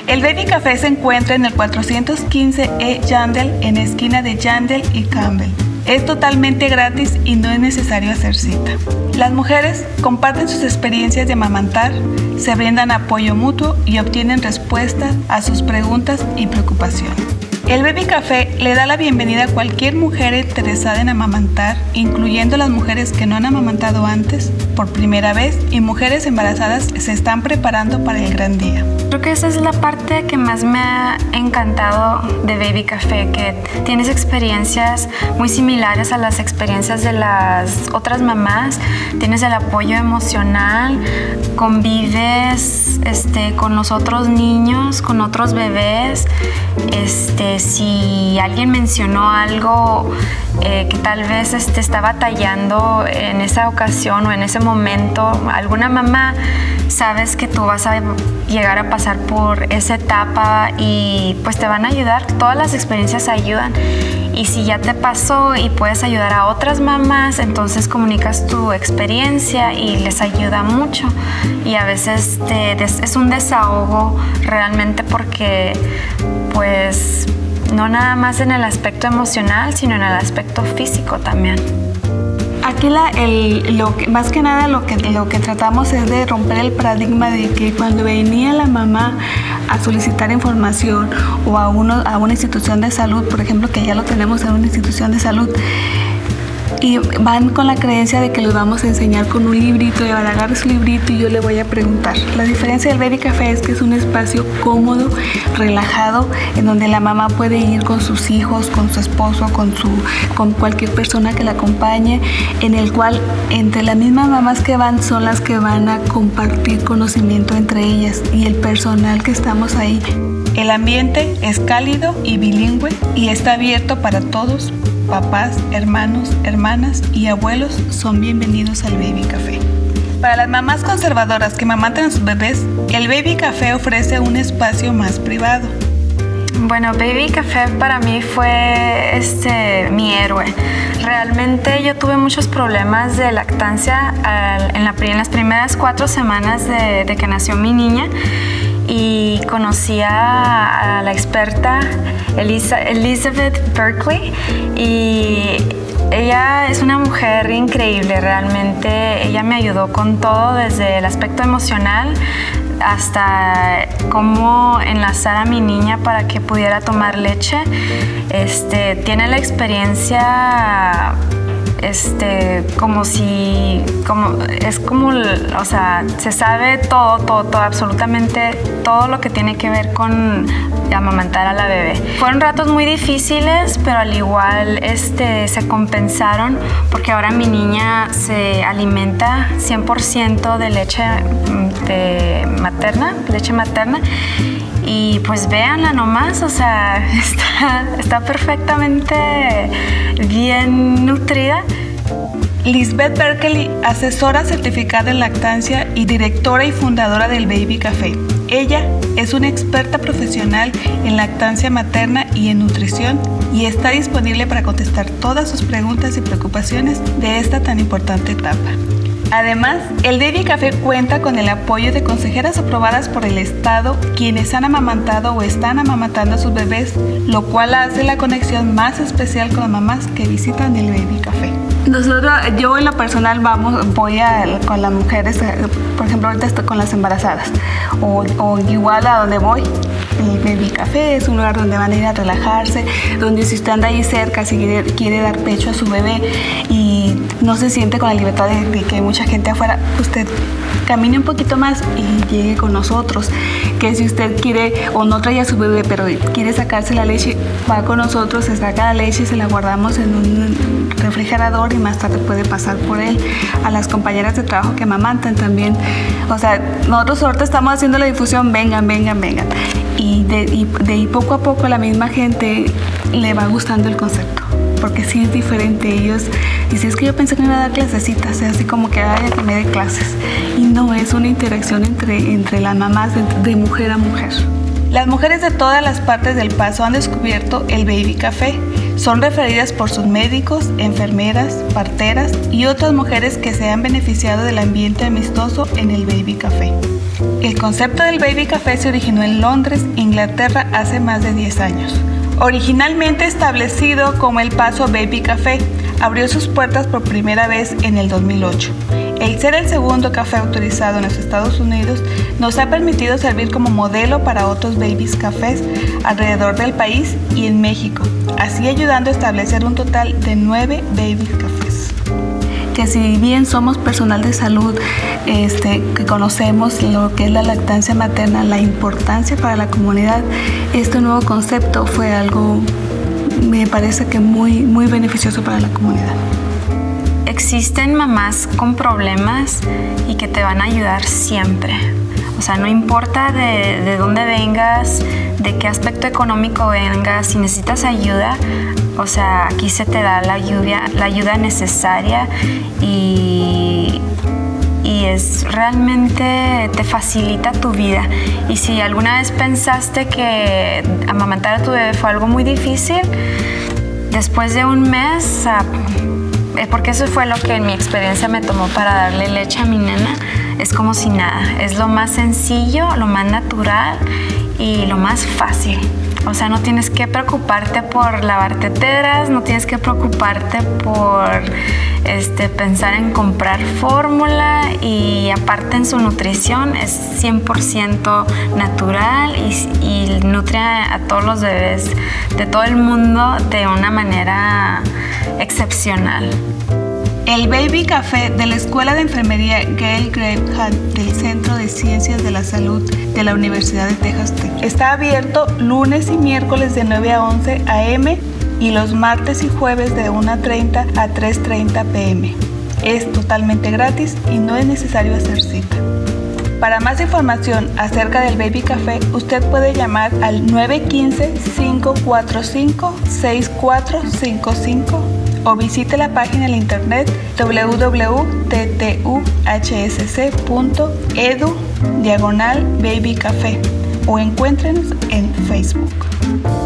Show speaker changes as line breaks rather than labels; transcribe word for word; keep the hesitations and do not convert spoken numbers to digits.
El Baby Café se encuentra en el cuatrocientos quince E Yandell, en esquina de Yandell y Campbell. Es totalmente gratis y no es necesario hacer cita. Las mujeres comparten sus experiencias de amamantar, se brindan apoyo mutuo y obtienen respuestas a sus preguntas y preocupaciones. El Baby Café le da la bienvenida a cualquier mujer interesada en amamantar, incluyendo las mujeres que no han amamantado antes, por primera vez, y mujeres embarazadas se están preparando para el gran día.
Creo que esa es la parte que más me ha encantado de Baby Café, que tienes experiencias muy similares a las experiencias de las otras mamás, tienes el apoyo emocional, convives este, con los otros niños, con otros bebés. Este, si alguien mencionó algo eh, que tal vez este, está batallando en esa ocasión o en ese momento, alguna mamá, sabes que tú vas a llegar a pasar por esa etapa y pues te van a ayudar. Todas las experiencias ayudan, y si ya te pasó y puedes ayudar a otras mamás, entonces comunicas tu experiencia y les ayuda mucho. Y a veces te, es un desahogo realmente, porque pues no nada más en el aspecto emocional, sino en el aspecto físico también.
Aquí la, el, lo que, más que nada lo que, lo que tratamos es de romper el paradigma de que cuando venía la mamá a solicitar información o a, uno, a una institución de salud, por ejemplo, que ya lo tenemos en una institución de salud, y van con la creencia de que les vamos a enseñar con un librito, y van a agarrar su librito y yo le voy a preguntar. La diferencia del Baby Café es que es un espacio cómodo, relajado, en donde la mamá puede ir con sus hijos, con su esposo, con, su, con cualquier persona que la acompañe, en el cual entre las mismas mamás que van son las que van a compartir conocimiento entre ellas y el personal que estamos ahí. El ambiente es cálido y bilingüe y está abierto para todos. Papás, hermanos, hermanas y abuelos son bienvenidos al Baby Café. Para las mamás conservadoras que amamantan a sus bebés, el Baby Café ofrece un espacio más privado.
Bueno, Baby Café para mí fue este, mi héroe. Realmente yo tuve muchos problemas de lactancia al, en, la, en las primeras cuatro semanas de, de que nació mi niña, y conocí a, a la experta Elisa, Elizabeth Berkley, y ella es una mujer increíble. Realmente ella me ayudó con todo, desde el aspecto emocional hasta cómo enlazar a mi niña para que pudiera tomar leche. Este, tiene la experiencia este, como si, como, es como, o sea, se sabe todo, todo, todo, absolutamente todo lo que tiene que ver con amamantar a la bebé. Fueron ratos muy difíciles, pero al igual este, se compensaron, porque ahora mi niña se alimenta cien por ciento de leche de materna, leche materna, y pues véanla nomás, o sea, está, está perfectamente bien nutrida.
Lisbeth Berkley, asesora certificada en lactancia y directora y fundadora del Baby Café. Ella es una experta profesional en lactancia materna y en nutrición, y está disponible para contestar todas sus preguntas y preocupaciones de esta tan importante etapa. Además, el Baby Café cuenta con el apoyo de consejeras aprobadas por el Estado, quienes han amamantado o están amamantando a sus bebés, lo cual hace la conexión más especial con las mamás que visitan el Baby Café. Nosotros, yo en lo personal vamos, voy a, con las mujeres, por ejemplo ahorita estoy con las embarazadas, o, o igual a donde voy. El Baby Café es un lugar donde van a ir a relajarse, donde si usted anda ahí cerca, si quiere, quiere dar pecho a su bebé y no se siente con la libertad de, de que hay mucha gente afuera, usted camine un poquito más y llegue con nosotros. Que si usted quiere o no trae a su bebé pero quiere sacarse la leche, va con nosotros, se saca la leche, se la guardamos en un refrigerador y más tarde puede pasar por él. A las compañeras de trabajo que amamantan también, o sea, nosotros ahorita estamos haciendo la difusión, vengan, vengan, vengan, y de, y de ahí poco a poco la misma gente le va gustando el concepto, porque sí es diferente. Ellos dicen, es que yo pensé que me iba a dar clasecitas, así como que vaya que me dé clases, y no, es una interacción entre, entre las mamás de, de mujer a mujer. Las mujeres de todas las partes del Paso han descubierto el Baby Café. Son referidas por sus médicos, enfermeras, parteras y otras mujeres que se han beneficiado del ambiente amistoso en el Baby Café. El concepto del Baby Café se originó en Londres, Inglaterra, hace más de diez años. Originalmente establecido como El Paso Baby Café, abrió sus puertas por primera vez en el dos mil ocho. El ser el segundo café autorizado en los Estados Unidos nos ha permitido servir como modelo para otros babies cafés alrededor del país y en México, así ayudando a establecer un total de nueve baby cafés. Que si bien somos personal de salud, este, que conocemos lo que es la lactancia materna, la importancia para la comunidad, este nuevo concepto fue algo, me parece que muy, muy beneficioso para la comunidad.
Existen mamás con problemas y que te van a ayudar siempre. O sea, no importa de, de dónde vengas, de qué aspecto económico vengas, si necesitas ayuda, o sea, aquí se te da la ayuda, la ayuda necesaria y, y es realmente te facilita tu vida. Y si alguna vez pensaste que amamantar a tu bebé fue algo muy difícil, después de un mes, porque eso fue lo que en mi experiencia me tomó para darle leche a mi nena, es como si nada. Es lo más sencillo, lo más natural y lo más fácil. O sea, no tienes que preocuparte por lavar teteras, no tienes que preocuparte por este, pensar en comprar fórmula, y aparte en su nutrición es cien por ciento natural y, y nutre a todos los bebés de todo el mundo de una manera excepcional.
El Baby Café de la Escuela de Enfermería Gail Graham del Centro de Ciencias de la Salud de la Universidad de Texas Tech está abierto lunes y miércoles de nueve a once a eme y los martes y jueves de una treinta a tres treinta pe eme. Es totalmente gratis y no es necesario hacer cita. Para más información acerca del Baby Café, usted puede llamar al nueve uno cinco, cinco cuatro cinco, seis cuatro cinco cinco o visite la página en internet doble u doble u doble u punto t t u h s c punto e d u diagonal baby café o encuéntrenos en Facebook.